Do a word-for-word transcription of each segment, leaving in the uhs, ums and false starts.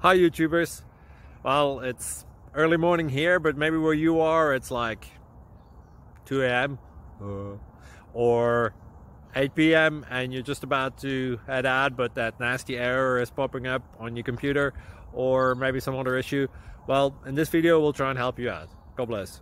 Hi YouTubers. Well, it's early morning here, but maybe where you are it's like two A M uh, or eight P M and you're just about to head out, but that nasty error is popping up on your computer, or maybe some other issue. Well, in this video we'll try and help you out. God bless.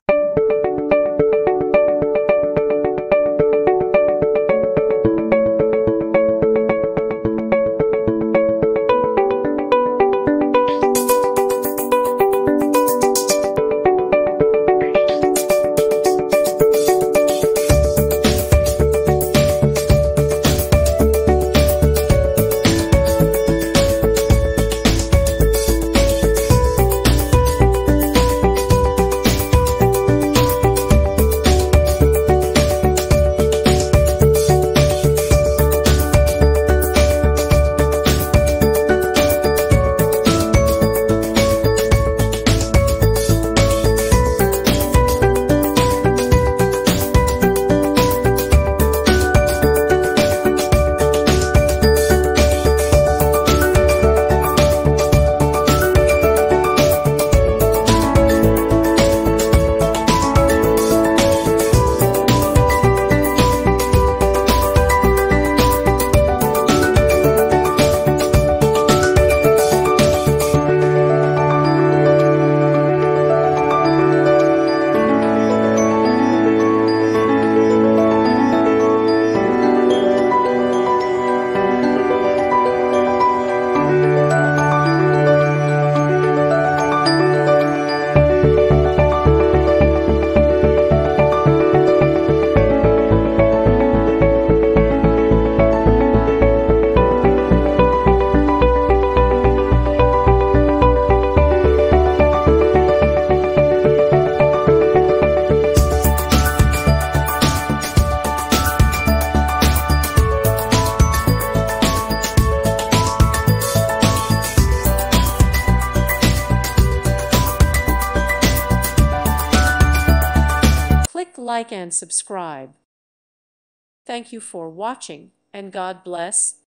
Click like and subscribe. Thank you for watching, and God bless.